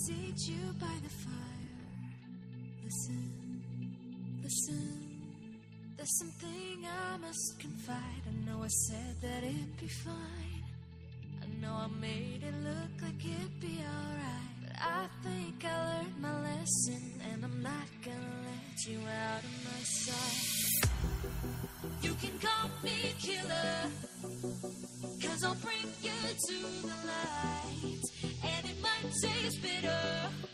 seat you by the fire. Listen, listen. There's something I must confide. I know I said that it'd be fine. I know I made it look like it'd be alright, but I think I learned my lesson, and I'm not gonna let you out of my sight. You can call me killer, 'cause I'll bring you to the light, and it might taste bitter,